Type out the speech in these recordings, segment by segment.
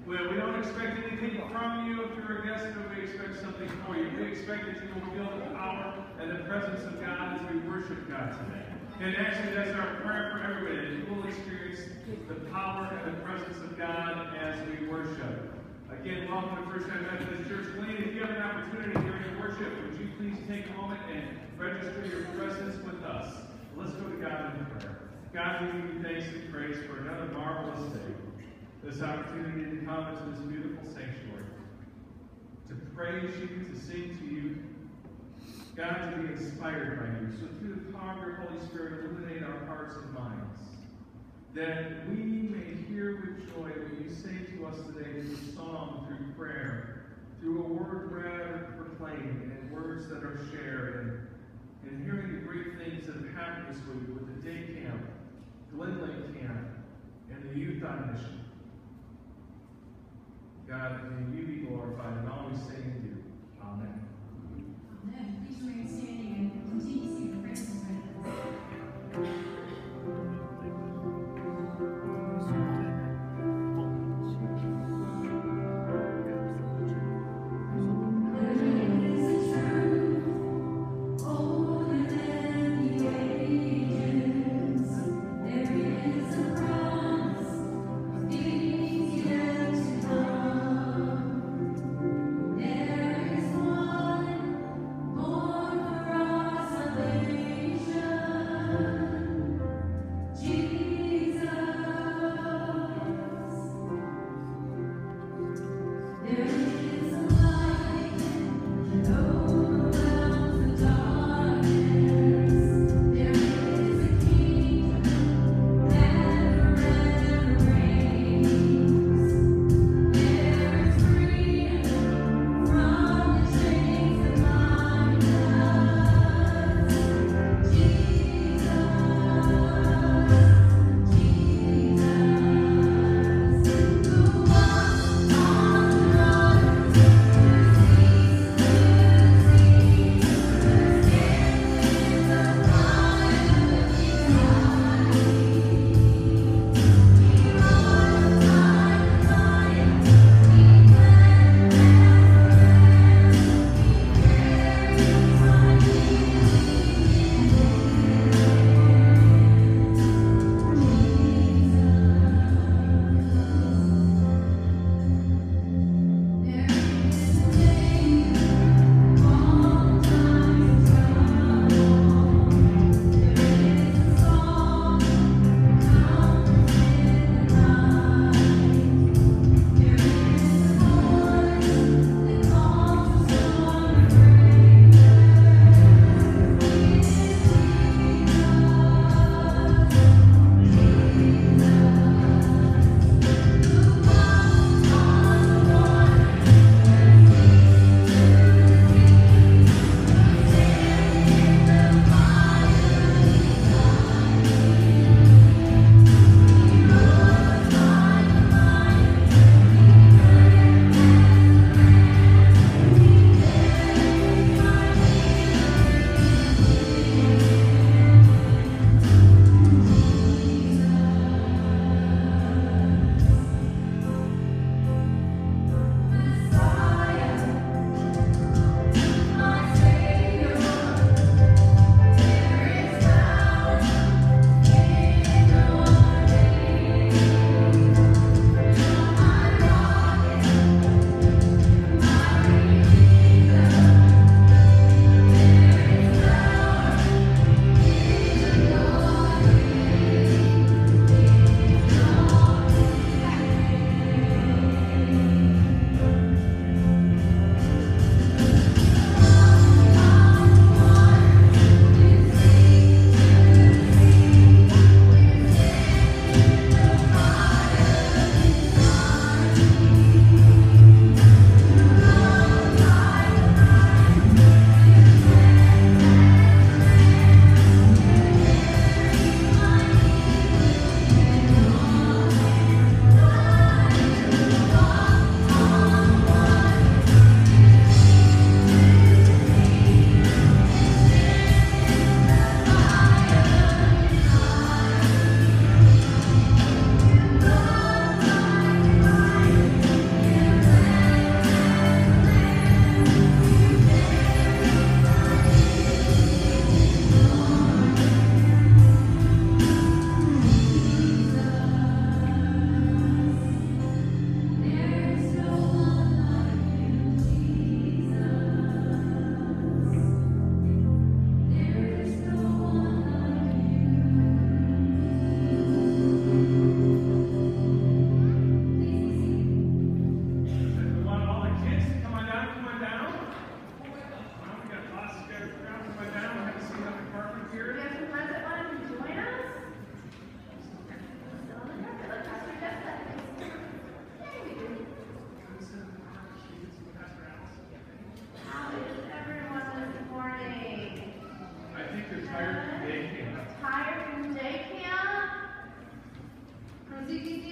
Well, we don't expect anything from you if you're a guest, but we expect something for you. We expect that you will feel the power and the presence of God as we worship God today. And actually, that's our prayer for everybody, that you will experience the power and the presence of God as we worship. Again, welcome to First Time Methodist Church. Glenn, if you have an opportunity during worship, would you please take a moment and register your presence with us? Let's go to God in prayer. God, we give you thanks and praise for another marvelous day. This opportunity to come into this beautiful sanctuary, to praise you, to sing to you, God, to be inspired by you. So through the power of your Holy Spirit, illuminate our hearts and minds, that we may hear with joy what you say to us today through song, through prayer, through a word read or proclaimed, and words that are shared, and hearing the great things that have happened this week with the day camp, Glen Lake camp, and the youth on mission. God, may you be glorified in all we say and do. Amen. Amen. Please remain standing and continue to sing the praises of the Lord. There is one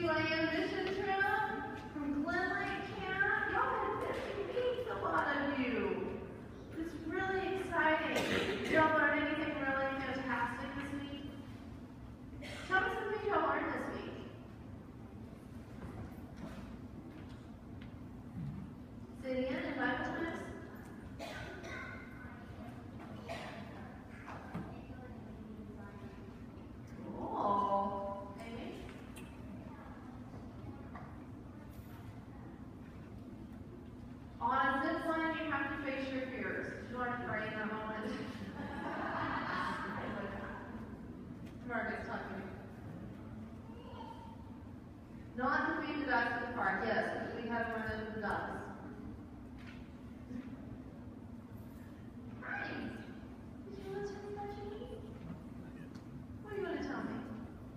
BYM mission trip from Glen Lake Camp. Y'all had 50 weeks, a lot of you. It's really exciting. Did y'all learn anything really fantastic this week? Tell me some things y'all learned this week. Sit in and Bible times. Cool. Amy? On a zip line, you have to face your fears. Did you learn to pray in that moment? Margaret's talking to me. Not to feed the ducks at the park, yes, because we have one of the ducks. Hi. Did you want to tell me about your week? What do you want to tell me?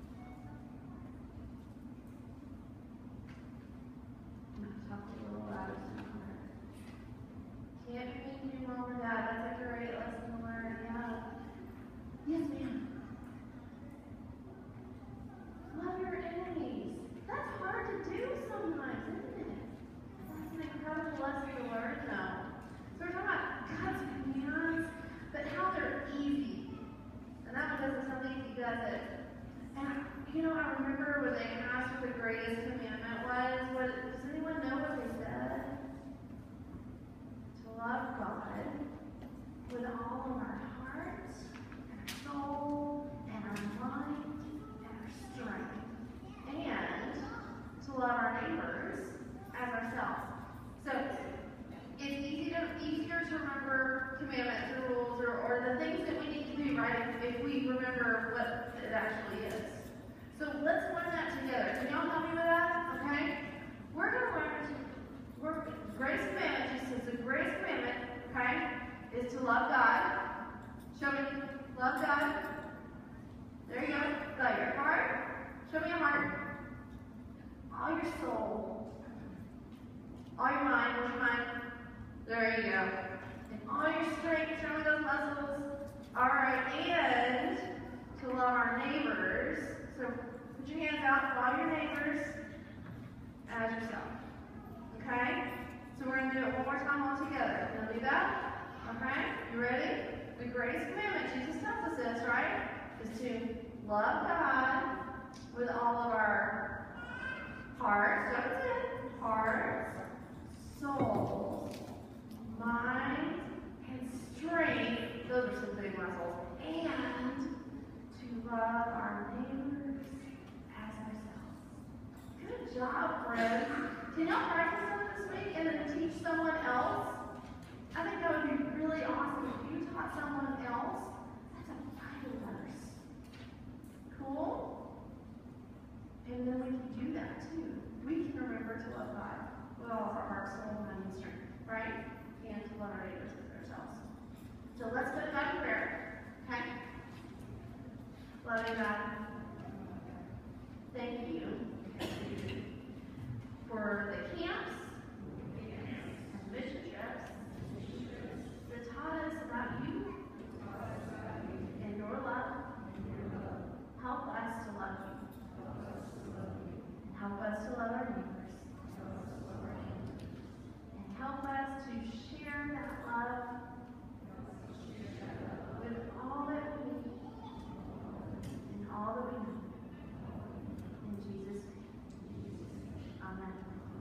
I'm going to talk a little louder somewhere. Can't be mean to your mom or dad. That's a great lesson to learn. Yeah. Yes, ma'am. Love your enemies. That's hard to do sometimes, isn't it? That's an incredible lesson to learn, though. So we're talking about God's commands, but how they're easy. And that one doesn't sound easy, does it? And you know, I remember when they asked what the greatest commandment was. Does anyone know what they said? To love God with all of our heart, and our soul, and our mind, and our strength. And to love our neighbors as ourselves. So it's easier to remember commandments or rules or the things that we need to do, right, if we remember what it actually is. So let's learn that together. Can y'all help me with that? Okay? We're going to learn greatest commandment, Jesus says the greatest commandment, okay, is to love God. Show me, love God. There you go. Got your heart. Show me your heart. All your soul. All your mind. Where's your mind? There you go. And all your strength. Show me those muscles. All right. And to love our neighbors. So put your hands out for all your neighbors as yourself. Okay? So we're going to do it one more time all together. You want to do that? Okay? You ready? The greatest commandment, Jesus tells us this, right? Is to love God with all of our hearts. That's it. Hearts, souls, mind, and strength. Those are some big muscles. And to love our neighbors as ourselves. Good job, friends. Can y'all practice that this week and then teach someone else? I think that would be really awesome if you taught someone else. That's a Bible verse. Cool? And then we can do that too. We can remember to love God with all of our heart, soul, mind, and strength, right? And to love our neighbors as ourselves. So let's put God in prayer. Okay? Loving God, thank you for the camps and mission trips that taught us about you and your love. Help us to love you. Help us to love our neighbors. And help us to share that love with all that we need and all that we need. In Jesus' name. Amen.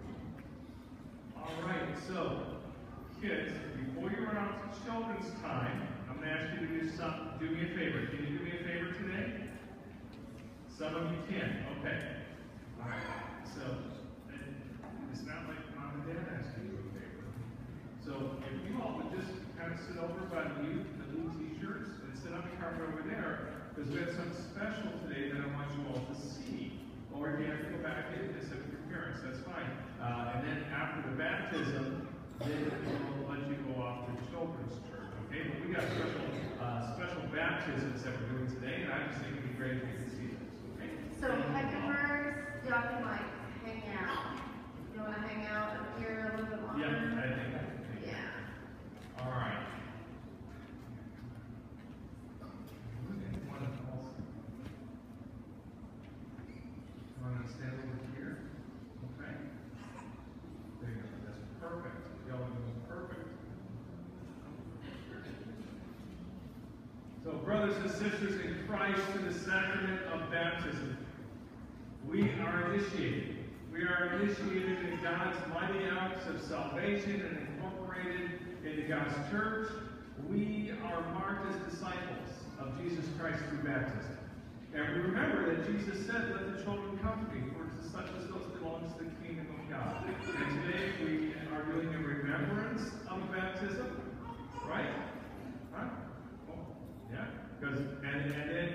All right, so kids, before you run out to children's time, I'm going to ask you to do me a favor. Can you do me a favor today? Some of you can. Okay. All right. So it's not like mom and dad asked you to do a favor. So if you all would just kind of sit over by the youth, the blue t-shirts, and sit on the carpet over there, because we have something special today that I want you all to see. Or if you have to go back in and sit with your parents, that's fine. And then after the baptism, then we'll let you go off to children's church, okay? But we got special baptisms that we're doing today, and I just think it'd be great if you could see this, okay? So Peckhamers, y'all can like hang out. You want to hang out up here a little bit longer? Yeah, I think. Yeah. All right. Want to stand over here? brothers and sisters in Christ to the sacrament of baptism. We are initiated. We are initiated in God's mighty acts of salvation and incorporated into God's church. We are marked as disciples of Jesus Christ through baptism. And we remember that Jesus said, "Let the children come to me, for to such as those belongs to the kingdom of God." And today we are doing a remembrance of baptism, right? Huh? Oh, yeah. Because and then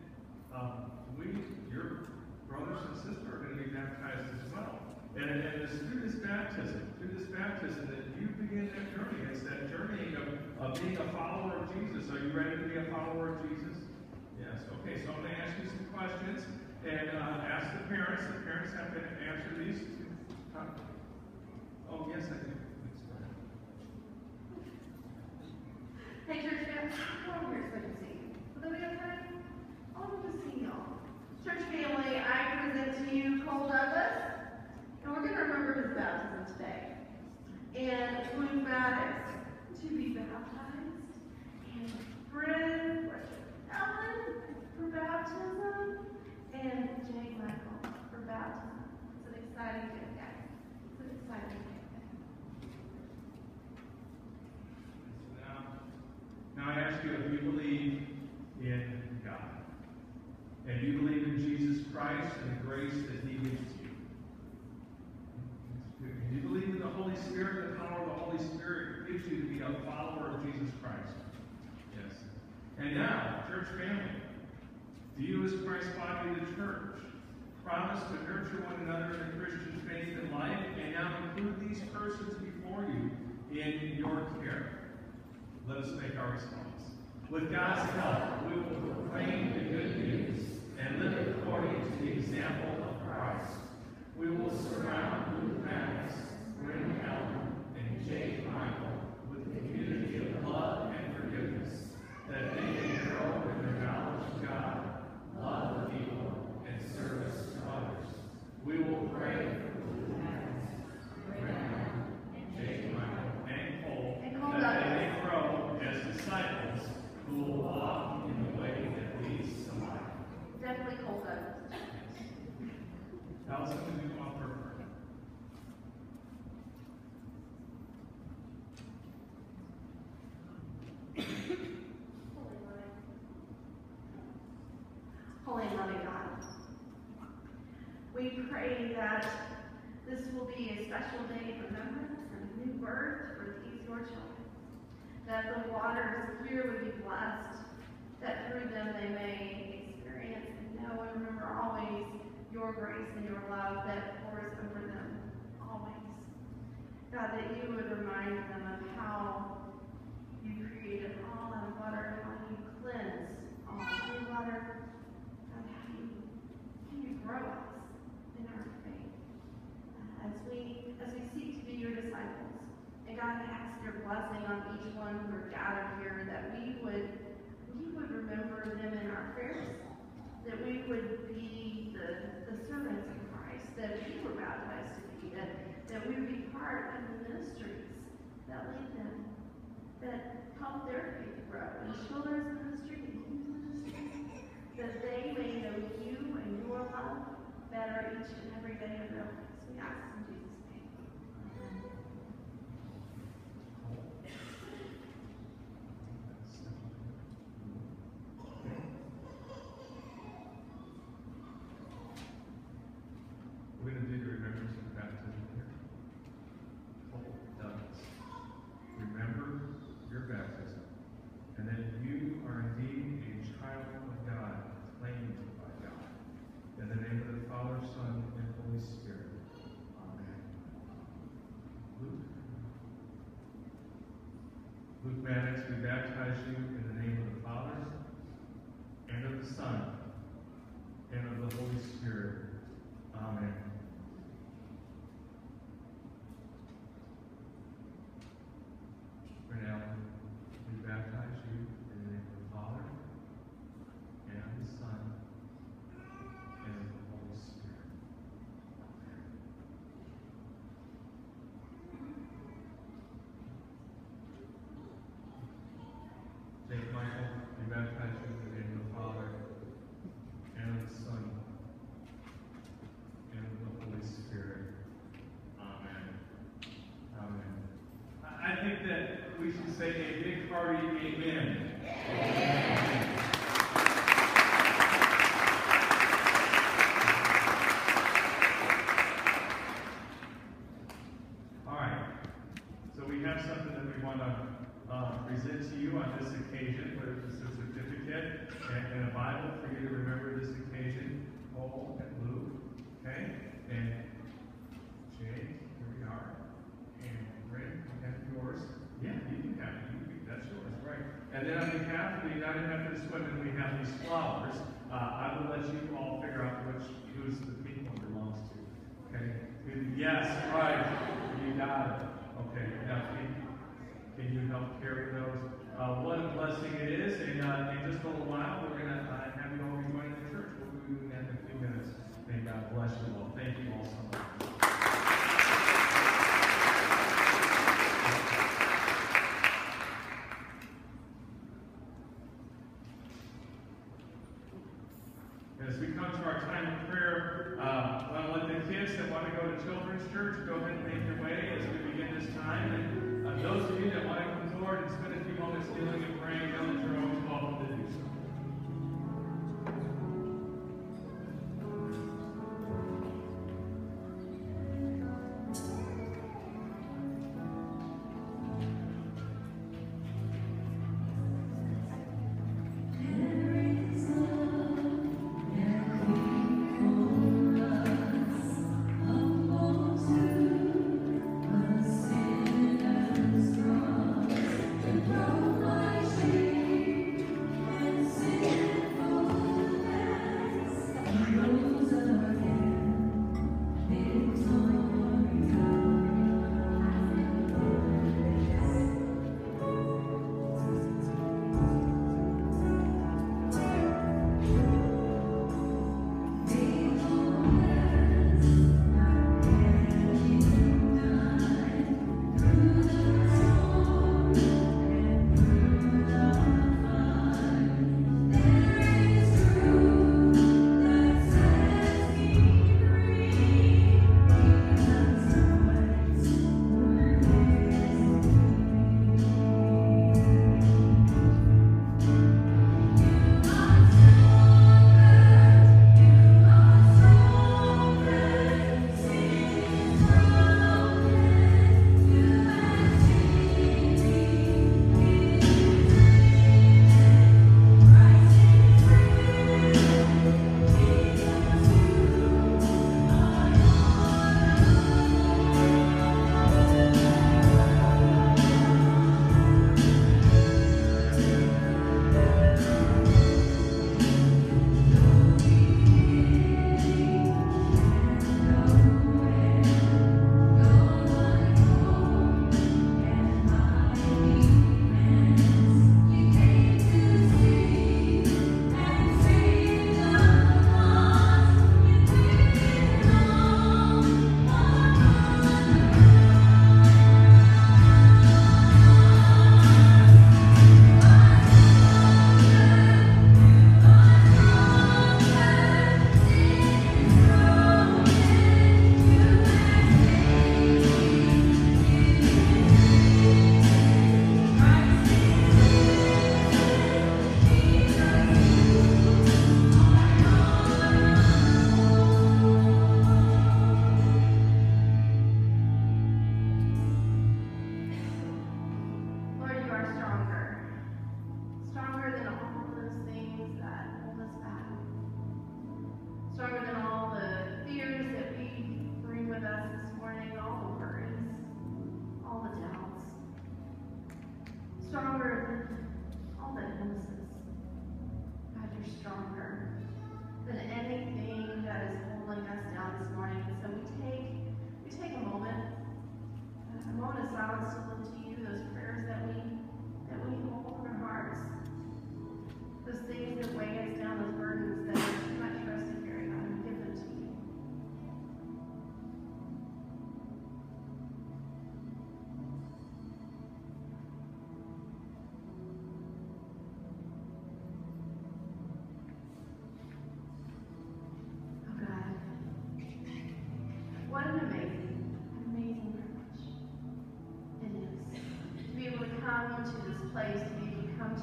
your brothers and sisters are going to be baptized as well. And it's through this baptism that you begin that journey. It's that journey of being a follower of Jesus. Are you ready to be a follower of Jesus? Yes. Okay, so I'm going to ask you some questions and ask the parents. The parents have to answer these. Oh, yes, I do. Please go ahead. Hey, church family, come over here so I can see you. Do we have time? I want to see y'all. Church family, I present to you Cole Douglas, and we're going to remember his baptism today. And Luke Maddox to be baptized, and Bryn Ellen for baptism, and Jay Michael for baptism. It's an exciting day, guys. It's an exciting day. Now I ask you if you believe in God. And you believe in Jesus Christ and the grace that He gives you. And you believe in the Holy Spirit, the power of the Holy Spirit gives you to be a follower of Jesus Christ. Yes. And now, church family, do you as Christ's body, the church, promise to nurture one another in the Christian faith and life, and now include these persons before you in your care? Let us make our response. With God's help, we will proclaim the good news and live according to the example of Christ. We will surround Luke Maddox, Bryn Ellen, and Jay Michael with the community of love and forgiveness, that they may grow in their knowledge of God, love of people, and service to others. We will pray for Luke Maddox, Bryn Ellen, Jay Michael, and Cole, that they may grow as disciples who will walk in the way that leads to life. Definitely Cole Douglas. Allison, would you offer a prayer? Holy and loving God, we pray that this will be a special day of remembrance and a new birth for these your children. That the waters here would be blessed, that through them they may experience and know and remember always your grace and your love that pours over them always. God, that you would remind them of how you created all out of water, how you cleanse all through water, and how you grow us in our faith. As we seek to be your disciples. And God, I ask your blessing on each one who are gathered here, that we would remember them in our prayers, that we would be the servants of Christ, that we were baptized to be, that we would be part of the ministries that lead them, that help their faith grow, in children's ministry and youth ministry, that they may know you and your love better each and every day of their lives. We ask in Jesus' name. We're going to do the remembrance of baptism here. Cole Douglas. Remember your baptism, and that you are indeed a child of God, claimed by God. In the name of the Father, Son, and Holy Spirit. Amen. Luke Maddox, we baptize you in the name of the Father, and of the Son, and of the Holy Spirit. Amen. Now, we baptize you in the name of the Father, and of the Son, and of the Holy Spirit. Jake Michael, we baptize you in we should say a big hearty amen. All right. So we have something that we want to present to you on this occasion, whether it's a certificate and a Bible for you to remember this occasion. Paul and Luke, okay? And Jay, here we are. And Ray, you have yours. Yeah, you can have it. That's yours, right? And then on behalf of the United Methodist Women, we have these flowers. I will let you all figure out whose the pink one belongs to. Okay? Yes, right. You got it. Okay. Now, can you help carry those? What a blessing it is. And in just a little while, we're going to have you all be joining the church. We'll be doing that in a few minutes. May God bless you all. Thank you all so much. As we come to our time of prayer, I want to let the kids that want to go to Children's Church go ahead and make their way as we begin this time. And those of you that want to come forward and spend a few moments kneeling and praying, know that you're always welcome to do so. My sheep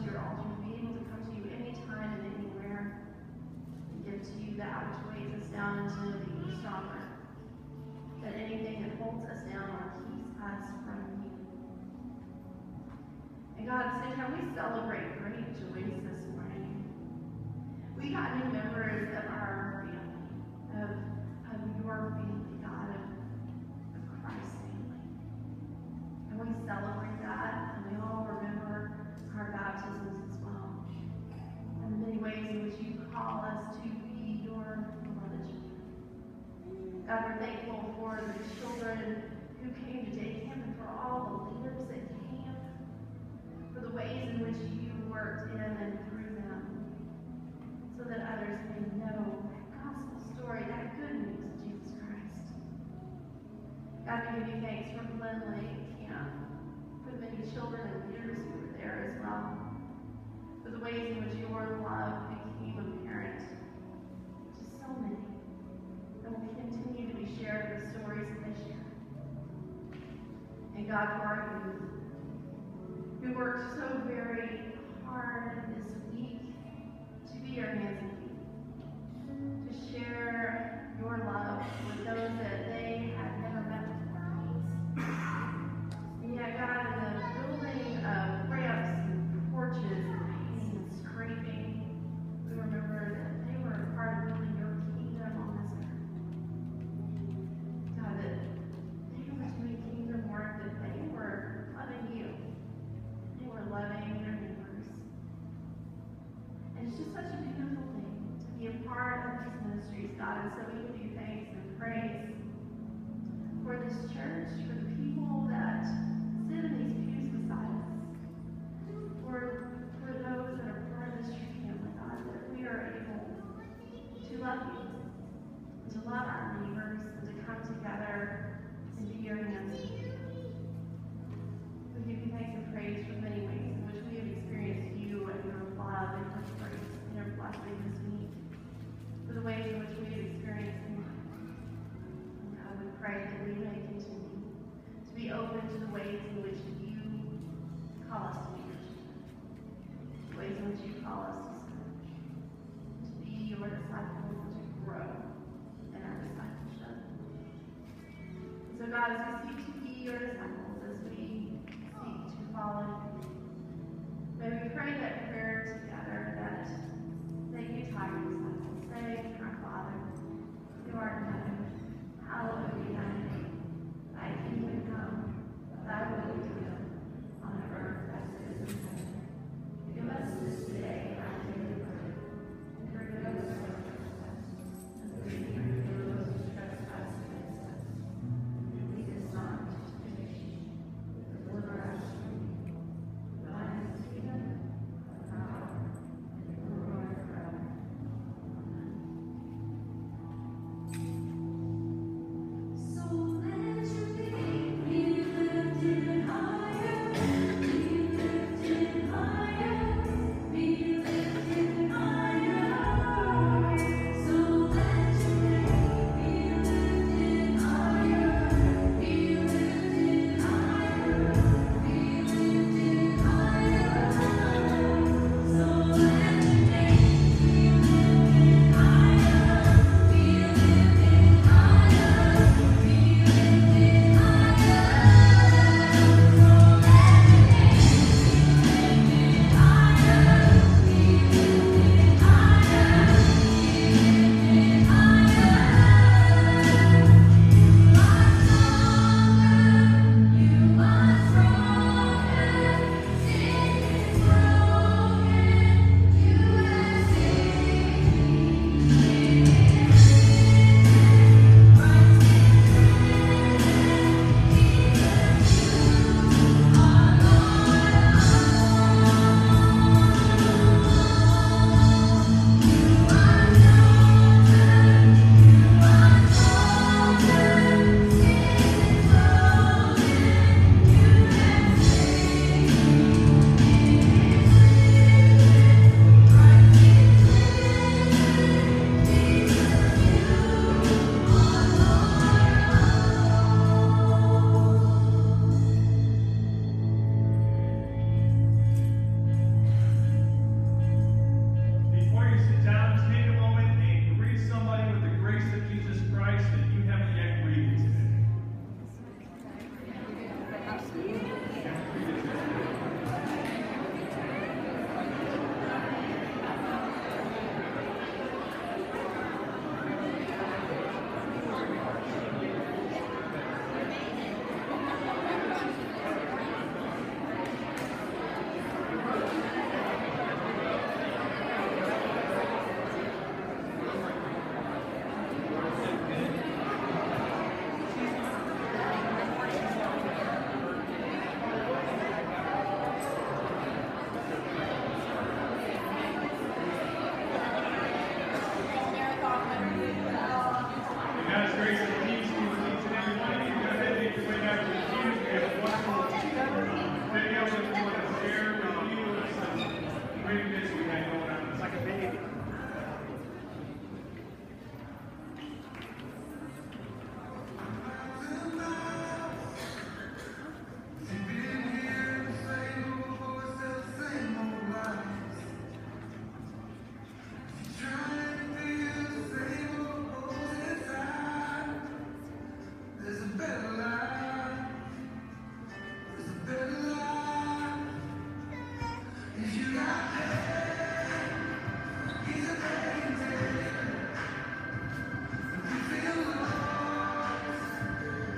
to your altar, to be able to come to you anytime and anywhere, and give to you that which weighs us down until we become stronger. That anything that holds us down or keeps us from you. And God, at the same time, we celebrate great joys this morning. We got new members of our family, of your family, God, of Christ's family. And we celebrate that, and we all remember our baptisms as well. And the many ways in which you call us to be your beloved children. God, we're thankful for the children who came to day camp and for all the leaders that came, for the ways in which you worked in and through them, so that others may know that gospel story, that good news of Jesus Christ. God, we give you thanks for Glen Lake Camp, for the many children and leaders who were there as well, for the ways in which your love became apparent to so many, and will continue to be shared with stories that they share. And God, for our youth, who worked so very hard this week to be your hands and feet, to share your love with those that they had never met before. And yet, God, in the building of ramps and porches and painting and scraping, we remember that they were a part of building your kingdom on this earth. God, that they were doing kingdom work, that they were loving you. They were loving their neighbors. And it's just such a beautiful thing to be a part of these ministries, God. And so we give you thanks and praise for this church, for the people that sit in these pews beside us, for those that are part of this church family, God, that we are able to love you, and to love our neighbors, and to come together and be your hands. We give you thanks and praise for many ways in which we have experienced you and your love and your grace and your blessing this week, for the ways in which we have experienced in life. And God, we pray that we may continue to be open to the ways in which you call us to be your children, the ways in which you call us to serve, to be your disciples and to grow in our discipleship. And so God, as we seek to be your disciples, as we seek to follow you, may we pray that prayer together that you taught your disciples. Say, our Father, who art in heaven, hallowed be thy name. Thy kingdom come, thy will be done, on earth as it is in heaven. Give us this day our daily bread, and forgive us our trespasses, as we forgive those who trespass against us. And lead us not into temptation, but deliver us from evil. For thine is the kingdom, the power, and the glory forever. Amen.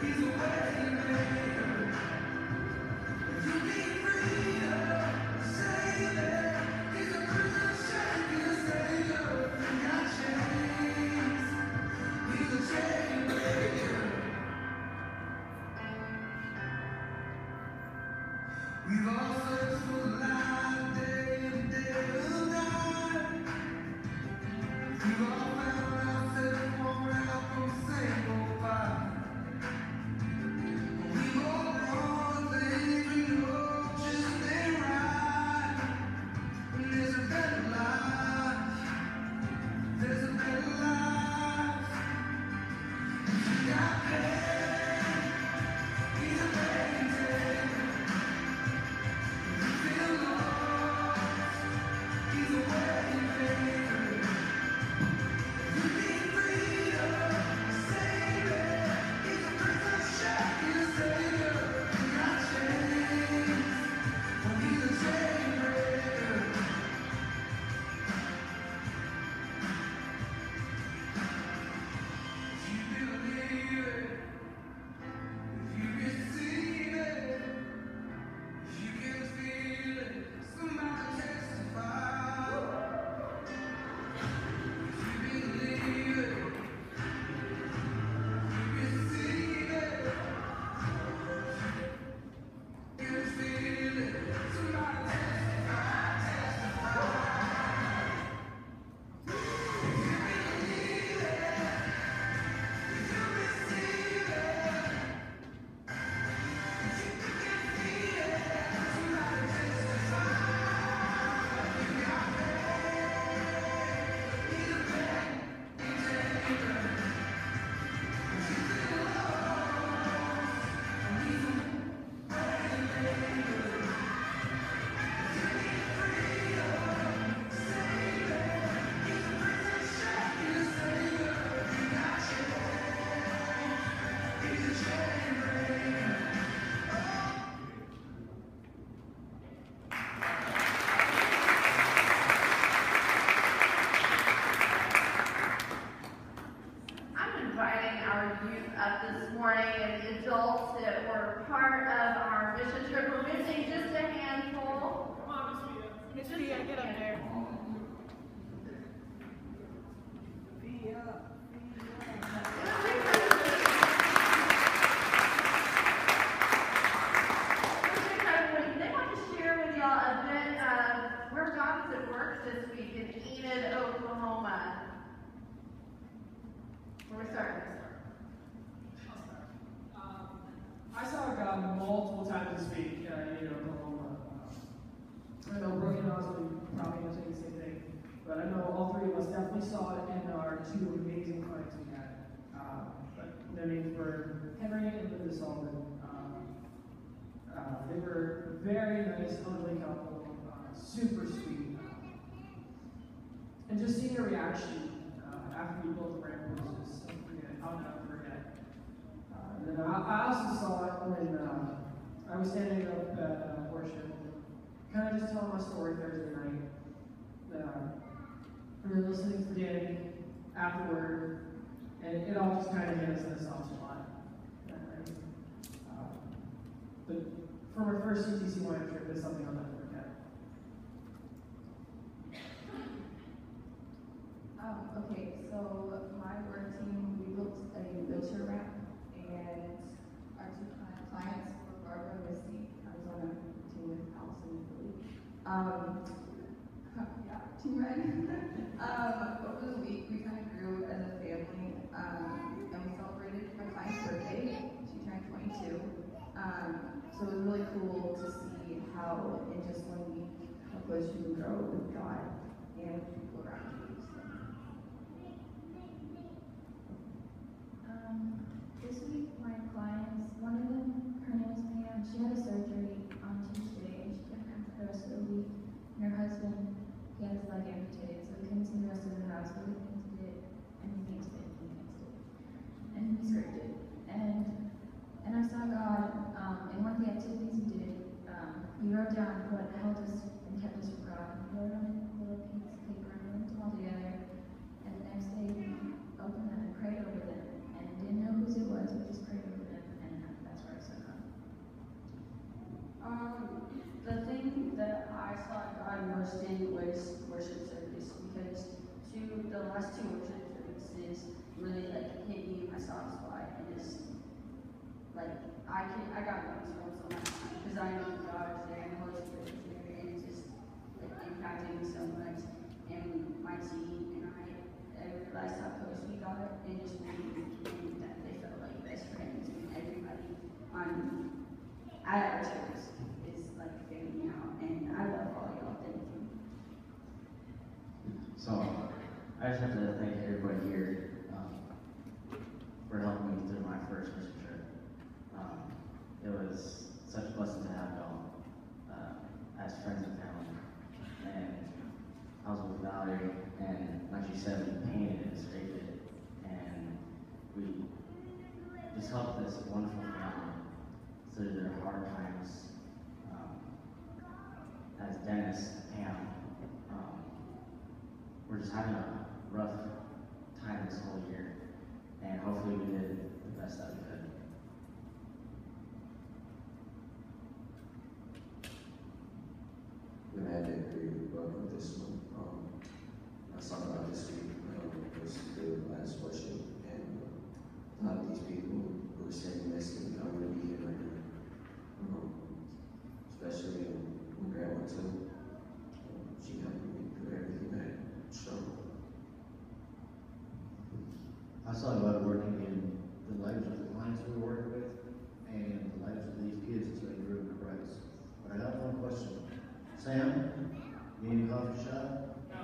They were very nice, elderly couple, super sweet. And just seeing their reaction after we built the ramp was just something that I'll never forget. And then I also saw it when I was standing up at worship, kind of just telling my story Thursday night. We were listening to Danny afterward, and it all just kind of hit us in a soft spot. But for my first CTC wine trip, it's something I'll never forget. Okay, so my work team, we built a wheelchair ramp, and our two clients were Barbara and Misty. I was on a team with Allison and Billy. Yeah, Team Red. Over the week, we kind of grew as a family, and we celebrated my client's birthday. She turned 22. So it was really cool to see how in just 1 week, how close you can grow with God and with people around you. This week, my clients, one of them, her name is Pam, she had a surgery on Tuesday, and she couldn't come for the rest of the week. And her husband, he had his leg amputated, so he couldn't see the rest of the house, but he painted it, and he painted it, and he fixed it. And he scripted it. And I saw God, in one of the activities he did, he wrote down what held us and kept us from God. He wrote on a little piece of paper and linked them all together. And the next day, we opened them and prayed over them, and didn't know who this worship service because the last two worship services really like hit me in my soft spot, and it's like I got goosebumps on my mind because I know God is there and the Holy Spirit is there, and it's just like impacted me so much. And my team and every last top post we got, and just really and that they felt like best friends, and everybody at our church is like family now, and I love all y'all. Thank you. So, I just have to thank everybody here for helping me through my first mission trip. It was such a blessing to have y'all as friends and family. And I was with Valerie, and like she said, we painted and scraped it, and we just helped this wonderful family through their hard times. As Dennis and Pam, we're just having a rough time this whole year, and hopefully we did the best that we could. And I did agree with this one. I was talking about this week, was the last worship, and a lot of these people who were saying this and I'm going to be here right now. Especially when Grandma too. She helped me through everything I had struggled. I saw God working in the lives of the clients we work with and the lives of these kids as they grew in Christ. But I have one question. Sam, you need a coffee shop?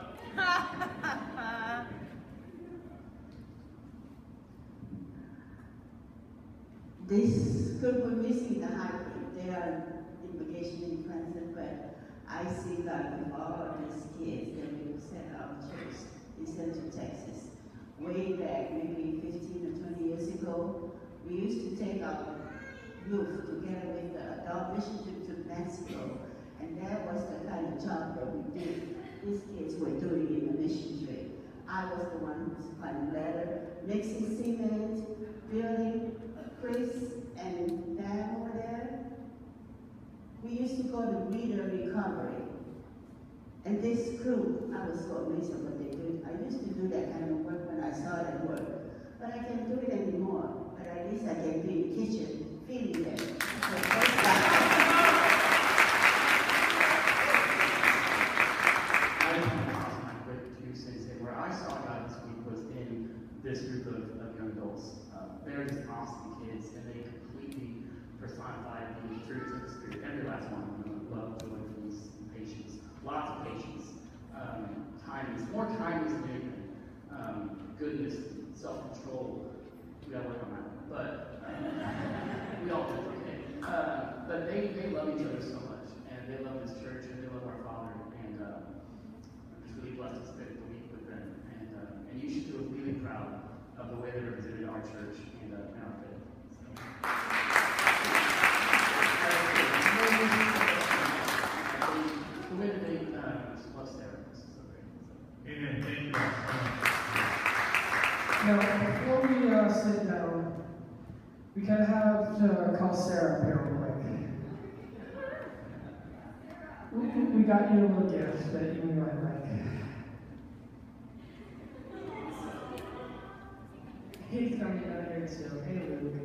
This group of missing the heartbeat. They are in vacation in Clemson, but I see that with all of these kids that we sent out of church in Central Texas. Way back, maybe 15 or 20 years ago, we used to take our youth together with the adult mission trip to Mexico, and that was the kind of job that we did. These kids were doing in the mission trip. I was the one who was finding leather, mixing cement, building Chris and Dan over there. We used to go to Reader Recovery. And this crew, I was so amazed at what they do. I used to do that kind of work when I saw that work. But I can't do it anymore. But at least I can be in the kitchen, feeding them. I just want to toss my quick 2 cents in. Where I saw God this week was in this group of young adults. They're just awesome kids, and they completely personified the fruits of the Spirit. Every last one of them: love, joy, peace, and patience. Lots of patience. Kindness. More kindness than anything. Goodness, self-control. We gotta work on that. But we all do okay. But they love each other so much, and they love this church, and they love our Father, and I'm just really blessed to spend the week with them. And you should feel really proud of the way they represented our church and our faith. The way that they just love Sarah. This is so great. Amen. Thank you. Now, before we sit down, we kind of have to call Sarah up here real quick. We got you a little gift that you might like. He's coming out here too. Hey, Luke.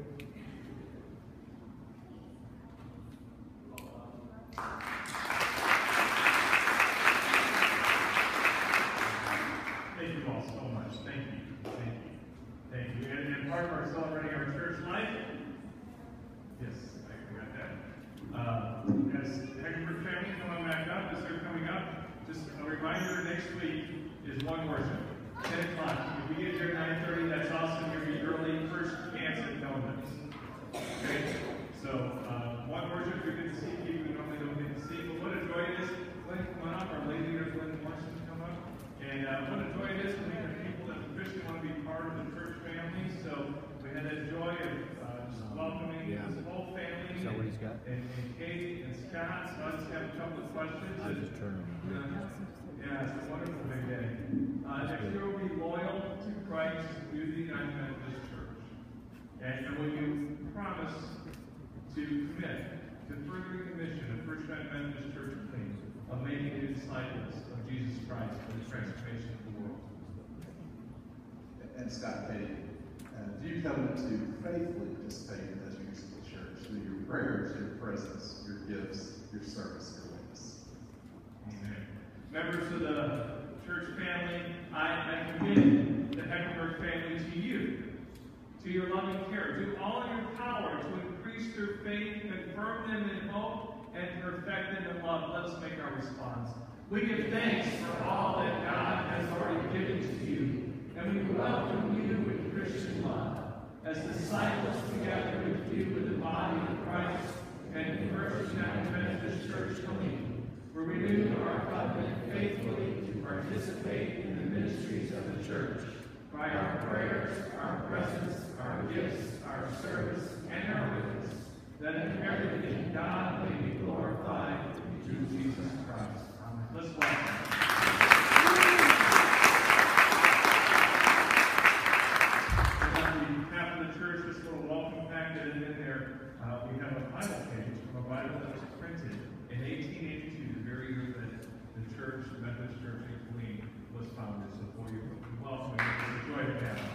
Thank you all so much. Thank you. Thank you. Thank you. And part of our celebrating our church life, yes, I got that. As Heckenberg family, come on back up as they're coming up. Just a reminder, next week is one worship, 10 o'clock. If we get here at 9:30, that's awesome. You're going to be early. First chance at donuts. Okay? So, one worship, you're going to see people you normally don't get to see. But what a joy it is. Glenn, come on up. Our lady leader, Glenn Morrison, come up. And what a joy it is when we have people that officially want to be part of the church family. So we had that joy of just welcoming this whole family. Is that what he's got? And Kate and Scott. So I just have a couple of questions. I just turned him. Yeah, it's a wonderful big day. Next year will be loyal to Christ, Unity United Methodist Church. And will you promise to commit to furthering the mission of First United Methodist Church of Maine of making new disciples of Jesus prayers, your presence, your gifts, your service, your witness. Amen. Members of the church family, I commit the Heckenberg family to you, to your loving care. Do all in your power to increase their faith, confirm them in hope, and perfect them in love. Let us make our response. We give thanks for all that God has already given to you, and we welcome you with Christian love. As disciples together with you in the body of Christ and in First United Methodist Church Killeen, we renew our covenant faithfully to participate in the ministries of the church by our prayers, our presence, our gifts, our service, and our witness, that in everything God may be glorified through Jesus Christ. Amen. Let's welcome. We have a Bible page from a Bible that was printed in 1882, the very year that the church, the Methodist Church in Killeen, was founded. So for you, welcome and enjoy the Bible.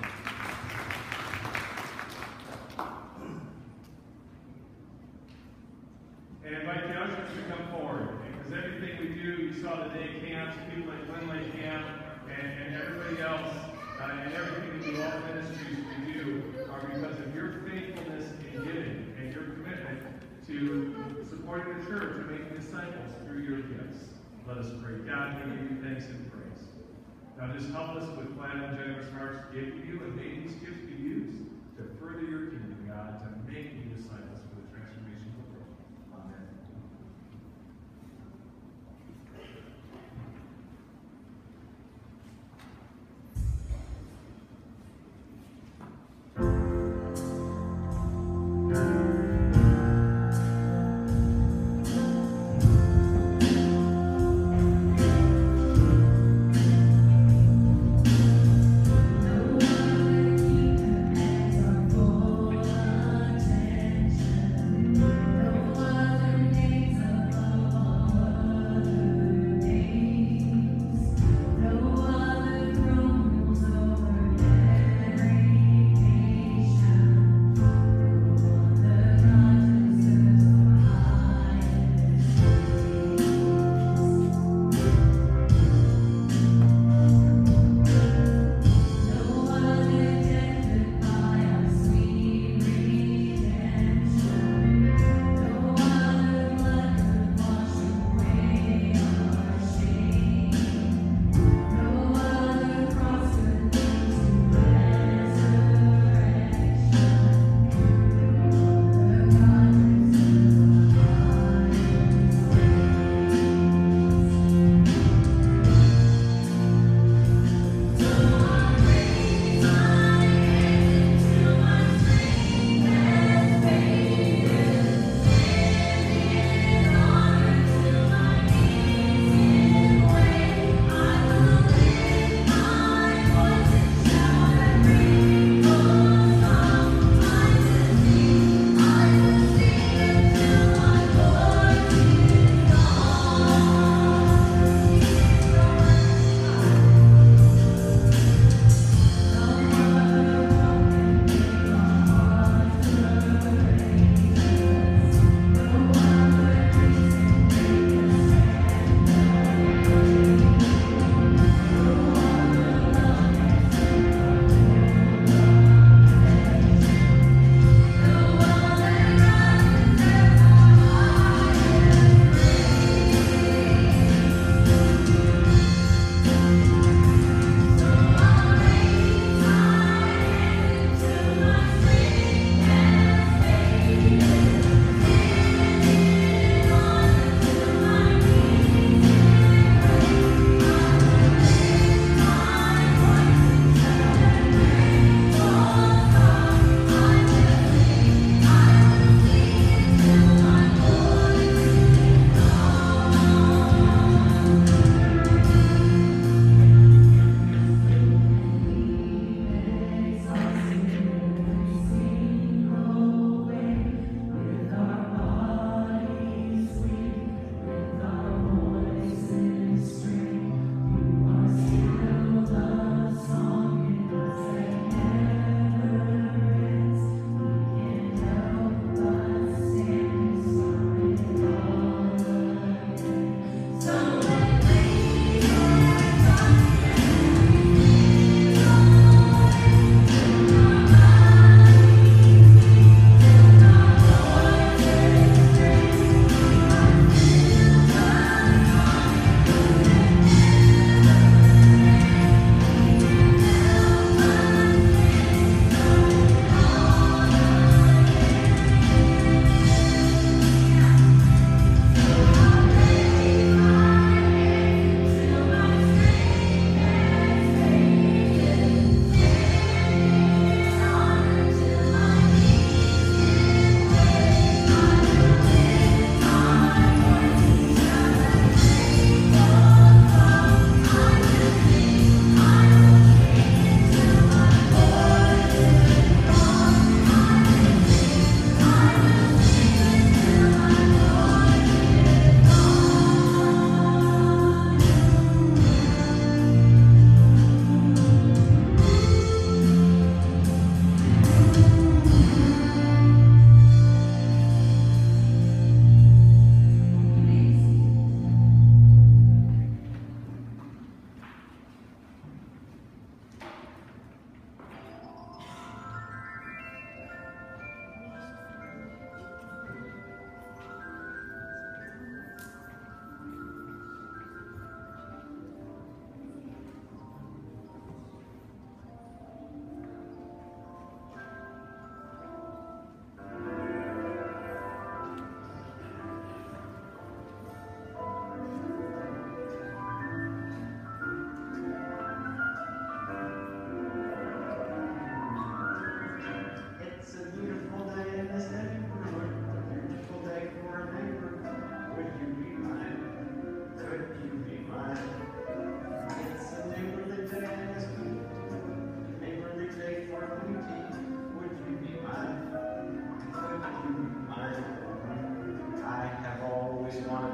And invite the ushers to come forward, because everything we do, you saw the day camps, people like Glenlake Camp, and everybody else, and everything we do, all the ministries we do, are because of your faithfulness in giving. To supporting the church and making disciples through your gifts. Let us pray. God, we give you thanks and praise. Now just help us with glad and generous hearts to give to you, and may these gifts be used to further your kingdom, God, to make you disciples for the transformation of the world. Amen. No one can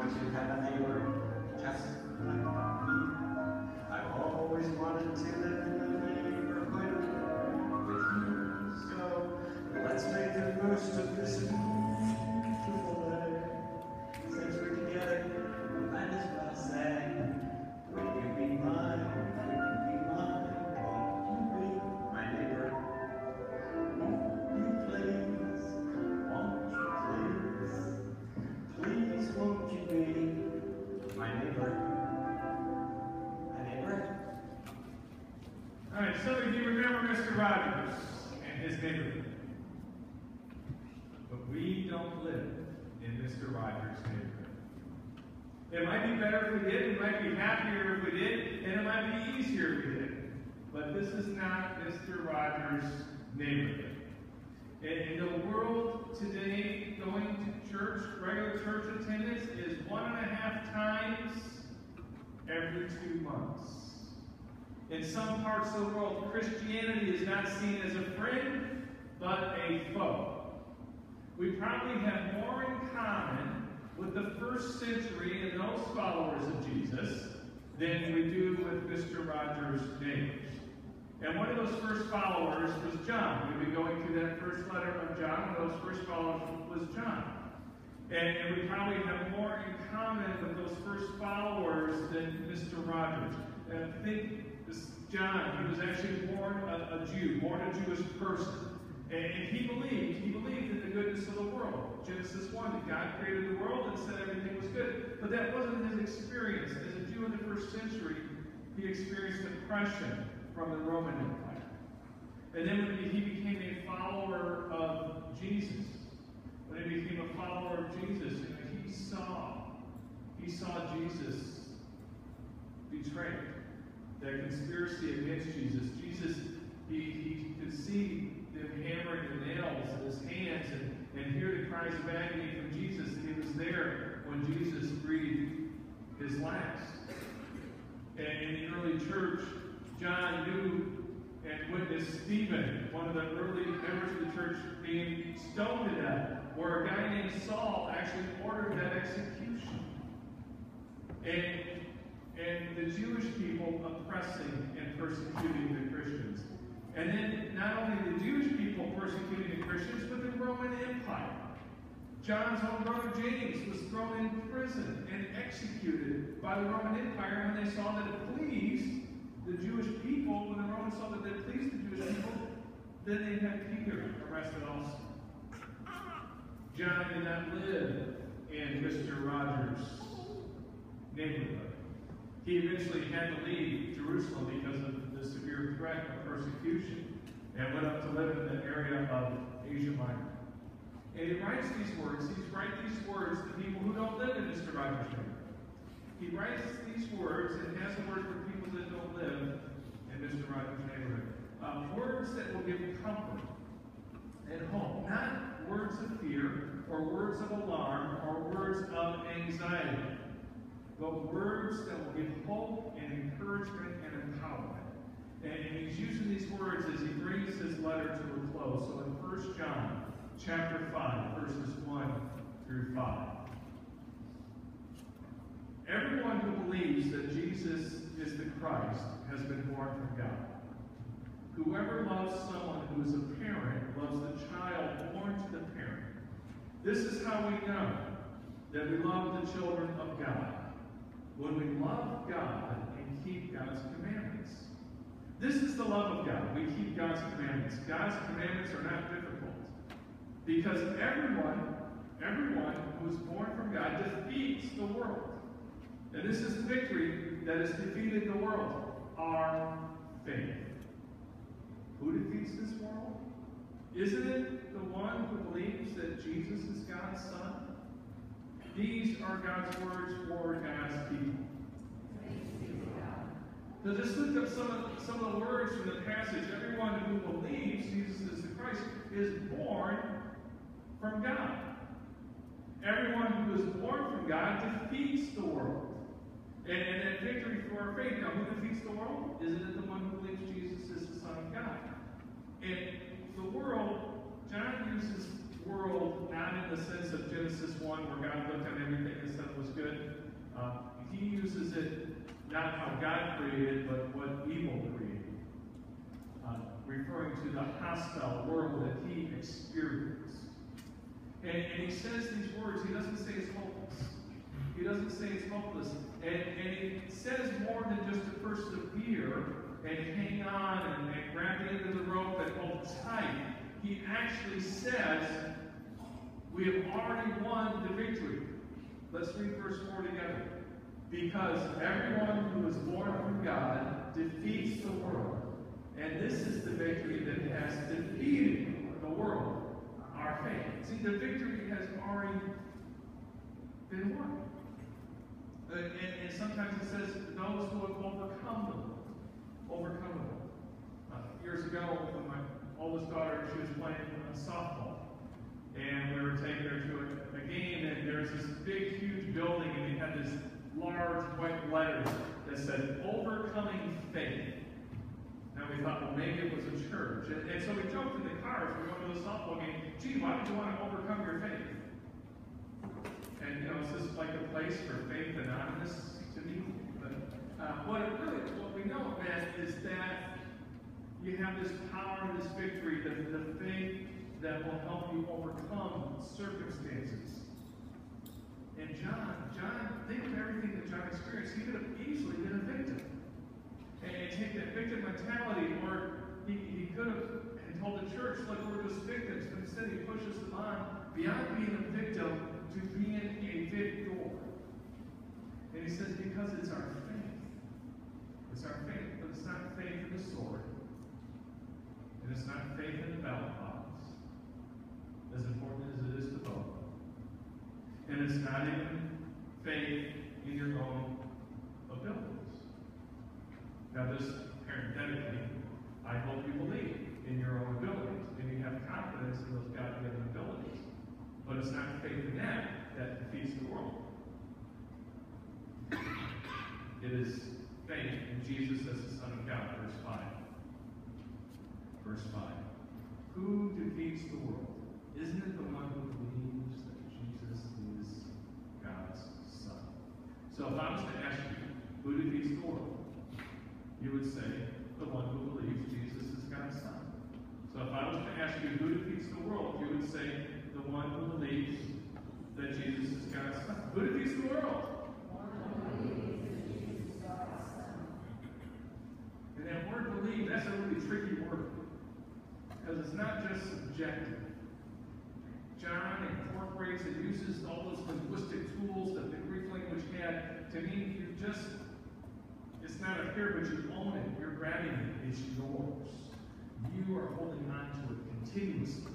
want to have a neighbor just like me. I've always wanted to live in a neighborhood with you. So let's make the most of this beautiful day. Since we're together, we might as well say, would you be mine? Would you be mine? Would you be my neighbor? Won't you please? Won't you please? Please won't you be my neighbor? My neighbor? All right, some of you remember Mr. Rogers and his neighborhood. But we don't live in Mr. Rogers' neighborhood. It might be better if we did, we might be happier if we did, and it might be easier if we did. But this is not Mr. Rogers' neighborhood. In the world today, going to church, regular church attendance is 1.5 times every 2 months. In some parts of the world, Christianity is not seen as a friend, but a foe. We probably have more in common with the first century and those followers of Jesus than we do with Mr. Rogers' neighbors. And one of those first followers was John. We've been going through that first letter of John. One of those first followers was John. And we probably have more in common with those first followers than Mr. Rogers. And I think John, he was actually born a Jew, born a Jewish person. And he believed in the goodness of the world. Genesis 1, that God created the world and said everything was good. But that wasn't his experience. As a Jew in the first century, he experienced oppression from the Roman Empire. And then when he became a follower of Jesus, when he became a follower of Jesus, he saw Jesus betrayed. That conspiracy against Jesus. He could see them hammering the nails in his hands and hear the cries of agony from Jesus. And he was there when Jesus breathed his last. And in the early church, John knew and witnessed Stephen, one of the early members of the church, being stoned to death, where a guy named Saul actually ordered that execution. And the Jewish people oppressing and persecuting the Christians. And then not only the Jewish people persecuting the Christians, but the Roman Empire. John's own brother James was thrown in prison and executed by the Roman Empire when they saw that it pleased the Jewish people. When the Romans saw that it pleased the Jewish people, then they had Peter arrested also. John did not live in Mr. Rogers' neighborhood. He eventually had to leave Jerusalem because of the severe threat of persecution and went up to live in the area of Asia Minor. And he writes these words. He's writing these words to people who don't live in Mr. Rogers' neighborhood. He writes these words and has a word for people that don't live in Mr. Rogers' neighborhood. Words that will give comfort and hope. Not words of fear or words of alarm or words of anxiety, but words that will give hope and encouragement and empowerment. And he's using these words as he brings his letter to a close. So in 1 John chapter 5, verses 1 through 5. Everyone who believes that Jesus is the Christ has been born from God. Whoever loves someone who is a parent loves the child born to the parent. This is how we know that we love the children of God, when we love God and keep God's commandments. This is the love of God. We keep God's commandments. God's commandments are not difficult, because everyone who is born from God defeats the world. And this is the victory that has defeated the world, our faith. Who defeats this world? Isn't it the one who believes that Jesus is God's Son? These are God's words for God's people. So just look up some of the words from the passage. Everyone who believes Jesus is the Christ is born from God. Everyone who is born from God defeats the world. And that victory through our faith. Now, who defeats the world? Isn't it the one who believes Jesus is the Son of God? And the world, John uses world not in the sense of Genesis 1 song where God looked at everything and said it was good. He uses it not how God created, but what evil created, referring to the hostile world that he experienced. And he says these words. He doesn't say it's hopeless. He doesn't say it's hopeless. And he says more than just to persevere and hang on and grab the end of the rope and hold tight. He actually says, we have already won the victory. Let's read verse 4 together. Because everyone who is born from God defeats the world. And this is the victory that has defeated the world, our faith. See, the victory has already been won. And sometimes it says, those who have overcome the world. Overcome the world. Years ago, when my oldest daughter, she was playing softball. And we were taking her to a game, and there's this big, huge building, and it had this large white letters that said, Overcoming Faith. Now we thought, well, maybe it was a church. And so we joked in the car as we went to the softball game, gee, why did you want to overcome your faith? And, is this like a place for Faith Anonymous to be? But what we know, man, is that you have this power and this victory, the faith that will help you overcome circumstances. And John, think of everything that John experienced. He could have easily been a victim. And take that victim mentality, or he could have told the church, look, we're just victims. But instead, he pushes them on beyond being a victim to being a victor. And he says, because it's our faith. It's our faith, but it's not faith in the sword. And it's not faith in the ballot box, as important as it is to vote. And it's not even faith in your own abilities. Now this, parenthetically, I hope you believe in your own abilities, and you have confidence in those God-given abilities. But it's not faith in that defeats the world. It is faith in Jesus as the Son of God, verse 5. Verse 5. Who defeats the world? Isn't it the one who believes that Jesus is God's Son? So if I was to ask you, who defeats the world? You would say, the one who believes Jesus is God's Son. So if I was to ask you, who defeats the world? You would say, the one who believes that Jesus is God's Son. Who defeats the world? And that word believe, that's a really tricky word. Because it's not just subjective. John incorporates and uses all those linguistic tools that the Greek language had to mean it's not up here, but you own it. You're grabbing it. It's yours. You are holding on to it continuously.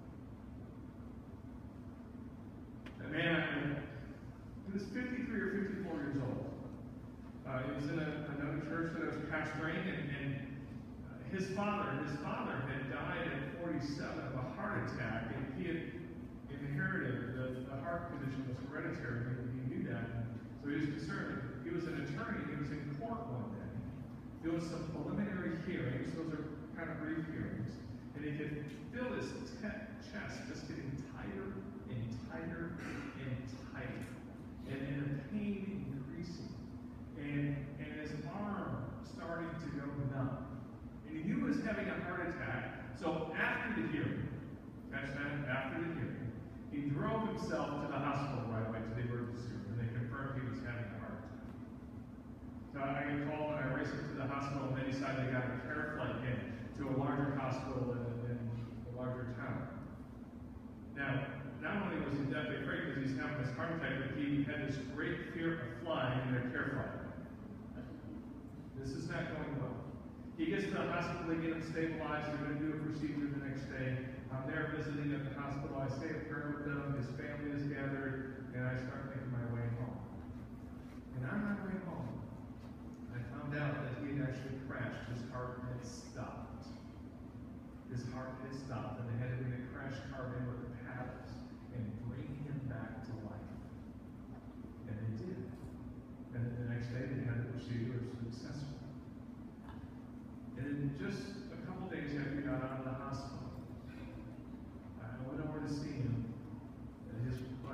A man, he was 53 or 54 years old. He was in another church that I was pastoring, and his father had died at 47 of a heart attack, and he had inherited the heart condition was hereditary, and he knew that. So he was concerned. He was an attorney. He was in court one day. There was some preliminary hearings. Those are kind of brief hearings. And he could feel his chest just getting tighter and tighter and tighter. And the pain increasing. And his arm starting to go numb. And he knew he was having a heart attack. So after the hearing, after the hearing, he drove himself to the hospital right away, to the emergency room, and they confirmed he was having a heart attack. So I get called and I race him to the hospital, and they decided they got a care flight in to a larger hospital in a larger town. Now, not only was he deathly afraid because he's having this heart attack, but he had this great fear of flying in their care flight. This is not going well. He gets to the hospital, they get him stabilized, they're going to do a procedure the next day. I'm there visiting at the hospital, I say a prayer with them, his family is gathered, and I start making my way home. And on my way home, I found out that he had actually crashed. His heart had stopped. His heart had stopped, and they had to bring a crash car in with the paddles and bring him back to life. And they did. And then the next day, they had the procedure successful. And then just a couple days after he got out of the hospital, I went over to see him,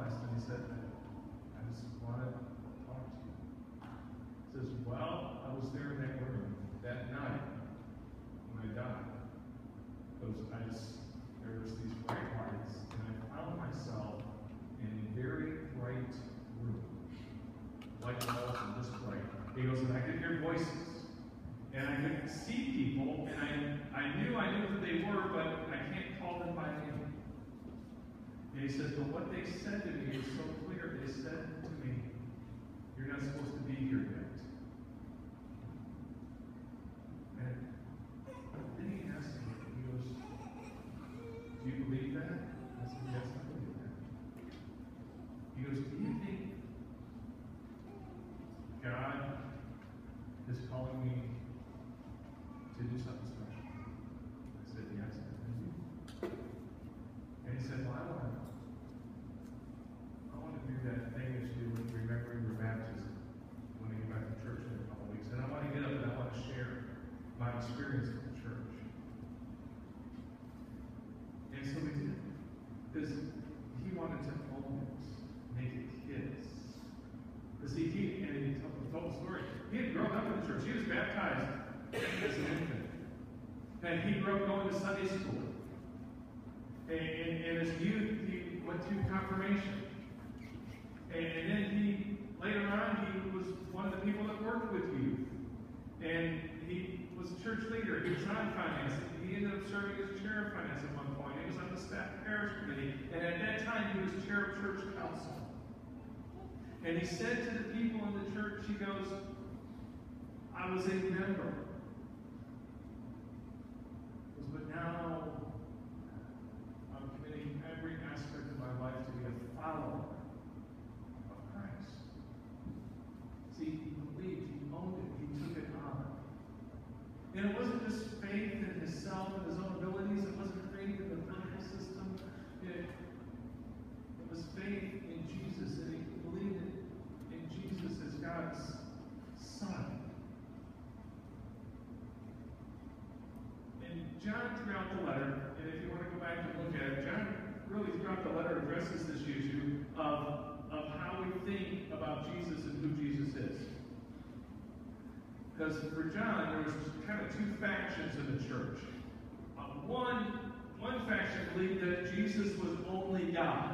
Belfast, and he said, I just want to talk to you. He says, well, I was there in that room that night when I died. There was these bright lights, and I found myself in a very bright room. Light walls and this bright. He goes, and I could hear voices. And I could see people, and I knew who they were, but I can't call them by name. And he says, but what they said to me was so clear. They said to me, you're not supposed to be here yet. And then he asked me, he goes, do you believe that? I said, yes, I believe that. He goes, do you think God is calling me to do something special? I said, yes, I do. And he said, well, I want to do that thing that you do with remembering your baptism when you get back to church in a couple weeks. And I want to get up and I want to share my experience with the church. And so we did. Because he wanted to own it, make it his. Because he told the story. He had grown up in the church. He was baptized as an infant. And he grew up going to Sunday school. And as youth, he went through confirmation. And then later on, he was one of the people that worked with youth. And he was a church leader. He was on finance. He ended up serving as chair of finance at one point. He was on the staff parish committee. And at that time, he was chair of church council. And he said to the people in the church, he goes, I was a member. But now I'm committing every aspect of my life to be a follower of Christ. See, he believed, he owned it, he took it on. And it wasn't just faith in himself and his own abilities, it wasn't faith in the political system. It was faith in Jesus, and he believed in Jesus as God's Son. John, throughout the letter, and if you want to go back and look at it, John really throughout the letter addresses this issue of how we think about Jesus and who Jesus is. Because for John, there was kind of two factions in the church. One faction believed that Jesus was only God.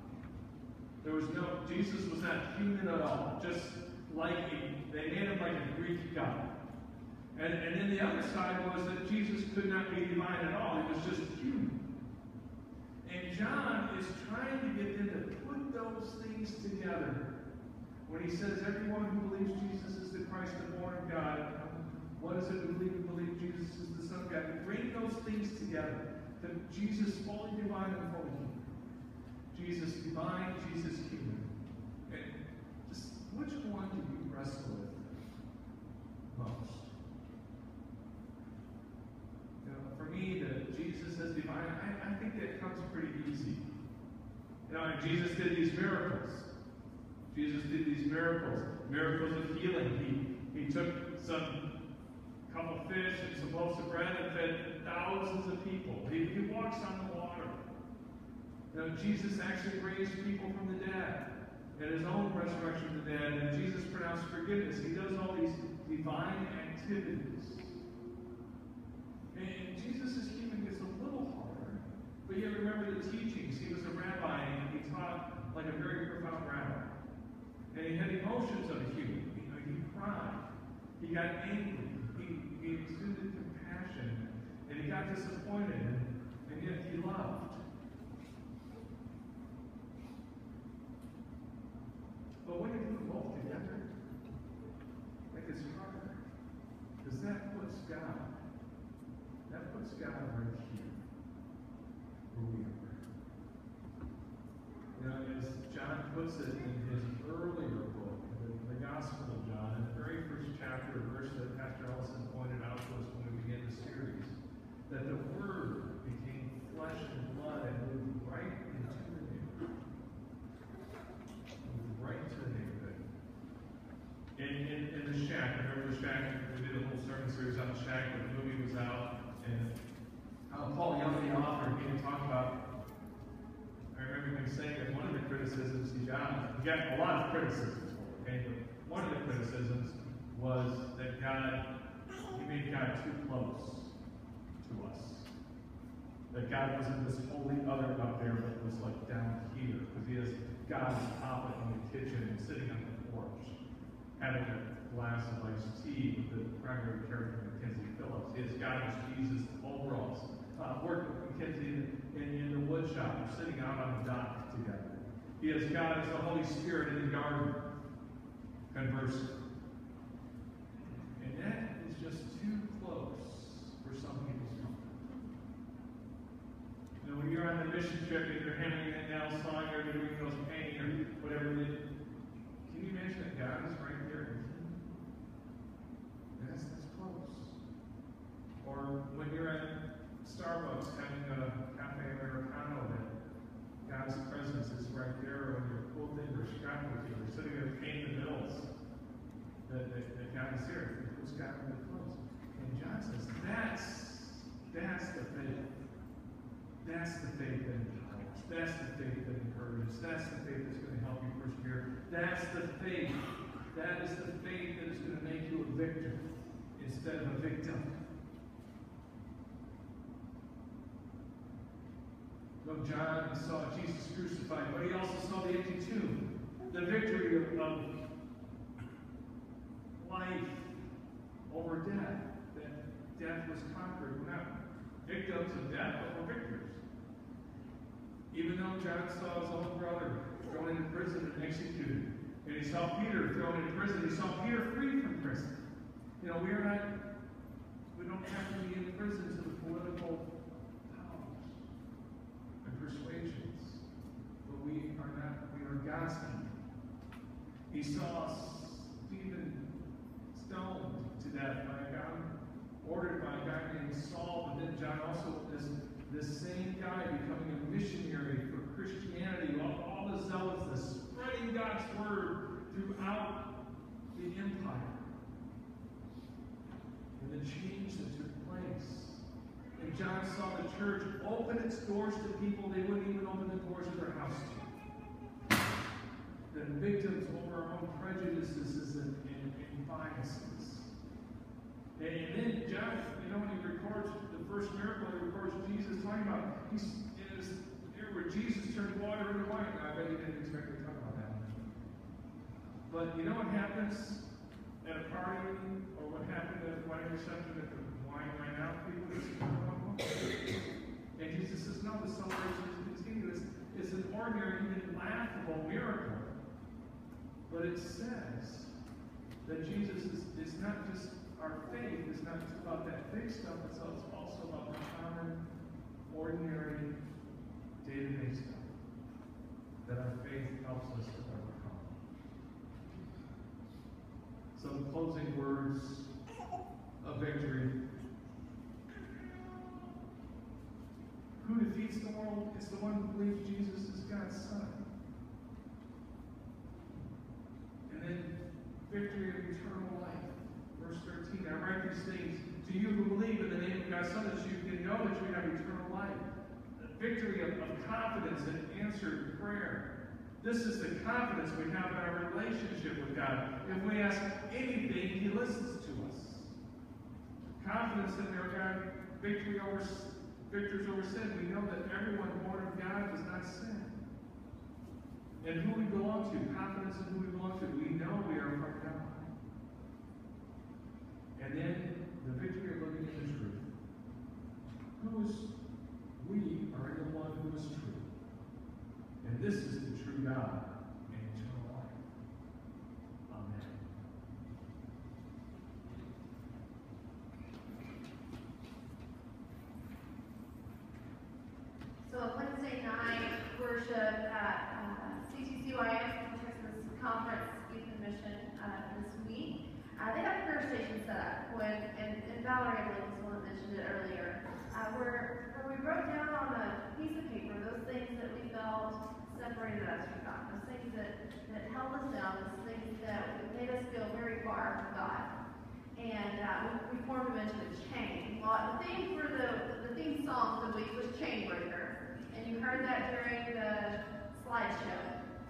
Jesus was not human at all, just they made him like a Greek god. And then the other side was that Jesus could not be divine at all. He was just human. And John is trying to get them to put those things together. When he says, everyone who believes Jesus is the Christ, the born of God, what is it we believe Jesus is the Son of God? Bring those things together. That Jesus fully divine and fully human. Jesus divine, Jesus human. And just which one do you wrestle with most? For me, that Jesus as divine, I think that comes pretty easy. Jesus did these miracles. Miracles of healing. He took couple fish and some loaves of bread and fed thousands of people. He walks on the water. Jesus actually raised people from the dead. And his own resurrection from the dead. And Jesus pronounced forgiveness. He does all these divine activities. And Jesus' human gets a little harder. But you remember the teachings. He was a rabbi and he taught like a very profound rabbi. And he had emotions of a human. He cried. He got angry. He exuded compassion. And he got disappointed. And yet he loved. But when you put them both together, it gets harder. Because that puts God right here, where we are. As John puts it in his earlier book, the Gospel of John, in the very first chapter, a verse that Pastor Ellison pointed out to us when we began the series, that the Word became flesh and blood and moved right into the neighborhood. In the Shack, remember the Shack? We did a whole sermon series on the Shack when the movie was out. And Paul Young, the author, he talked about, I remember him saying that one of the critics criticisms. See, John, he got a lot of criticisms for it, okay? But one of the criticisms was that he made God too close to us. That God wasn't this holy other up there, but was like down here. Because he has God top in the kitchen and sitting on the porch, having a glass of iced tea with the primary character, Mackenzie Phillips. He has God as Jesus over us. Working with Mackenzie in the wood shop, or sitting out on the dock together. He has God as the Holy Spirit in the garden, conversing. And that is just too close for some people's comfort. You know, when you're on the mission trip and you're hammering that nail sawing or you're doing those painting or whatever it is, can you imagine that God is right there with you? That's close. Or when you're at Starbucks having a cafe Americano, that God's presence is right there when you're pulled in or scrapbook or sitting there painting the bills. That God is here. It was God really close. And John says, that's the faith. That's the faith that empowers. That's the faith that encourages. That's the faith that's going to help you persevere. That's the faith. That is the faith that is going to make you a victor instead of a victim. Well, John saw Jesus crucified, but he also saw the empty tomb. The victory of life over death. That death was conquered. We're not victims of death, but we're victors. Even though John saw his own brother thrown into prison and executed, and he saw Peter thrown into prison, he saw Peter free from prison. You know, we don't have to be in prison to the political powers and persuasions, but we are God's people. He saw Stephen stoned to death by a guy, ordered by a guy named Saul, but then John also witnessed this same guy becoming a missionary for Christianity, all the zealousness, spreading God's word throughout the empire. And the change that took place. And John saw the church open its doors to people they wouldn't even open the doors of their house to. The victims over our own prejudices and biases. And then John, when he records the first miracle, he records Jesus talking about, where Jesus turned water into wine. I bet he didn't expect to talk about that. But you know what happens at a party, or what happened at a wedding reception if the wine ran out? People just and Jesus says, no, the celebration is continuous. It's an ordinary, even laughable miracle. But it says that Jesus is not just, our faith is not just about that big stuff, it's also about the common, ordinary, day-to-day stuff that our faith helps us to overcome. Some closing words of victory. Who defeats the world? It's the one who believes Jesus is God's Son. And then victory of eternal life. Verse 13, I write these things to you who believe in the name of God's Son, so you can know that you have eternal life. The victory of confidence and answered prayer. This is the confidence we have in our relationship with God. If we ask anything, He listens to us. Confidence in our God, victories over sin. We know that everyone born of God does not sin. And who we belong to, confidence in who we belong to. We know we are from God. And then the victory of living in the truth. We are in the one who is true. And this is the true God and eternal life. Amen. So Wednesday night worship at CTCYM, Texas Conference Youth and Mission this week. They have a prayer station set up and Valerie, I believe, was the one that mentioned it earlier. Where we wrote down on a piece of paper those things that we felt separated us from God, those things that held us down, those things that made us feel very far from God. And we formed them into a chain. Well, the theme for the theme song for the week was Chain Breaker. And you heard that during the slideshow.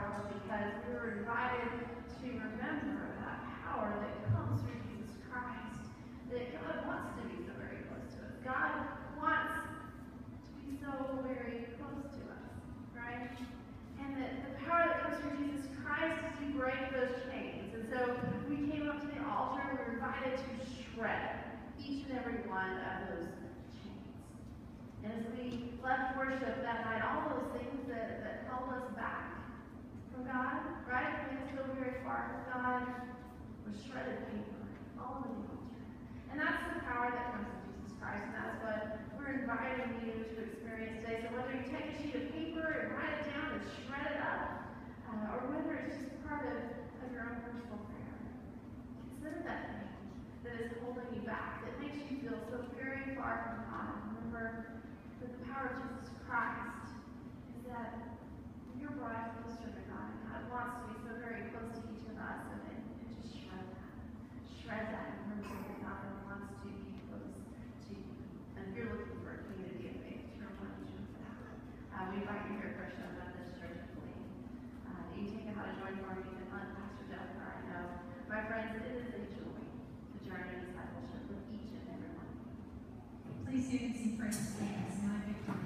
powerful because we were invited to remember that power that comes through Jesus Christ, that God wants to be so very close to us. God wants to be so very close to us, right? And that the power that comes through Jesus Christ is to break those chains. And so we came up to the altar and we were invited to shred each and every one of those chains. And as we left worship that night, all those things that held us back from God, right? We didn't go very far from God, was shredded paper all over the altar. And that's the power that comes from Jesus Christ, and that's what we're inviting you to experience today. So whether you take a sheet of paper and write it down and shred it up, or whether it's just part of your own personal prayer, consider that thing that is holding you back, that makes you feel so very far from God. Remember that the power of Jesus Christ is that you're brought closer to God, and God wants to be so very close to each of us, and just shred that. Shred that and remember that God wants to be close to you. And if you're looking for a community of faith, you're one of that. We invite you here at First Methodist Church of Lee. You take how to join for me, and let Pastor Jennifer I know. My friends, it is a joy to journey in discipleship with each and every one of you. Please stand and sing praise to God. It's my victory.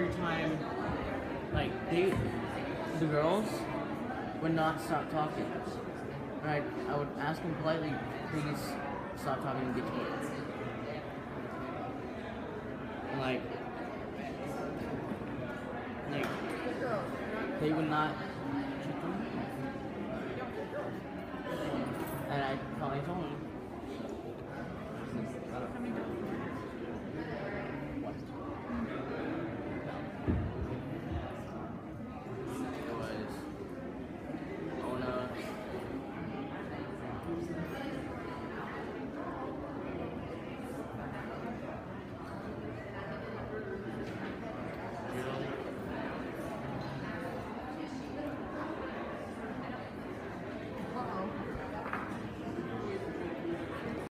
every time, like, the girls would not stop talking. And I would ask them politely, please stop talking and get to it. And like, they would not shut them. And I finally told them,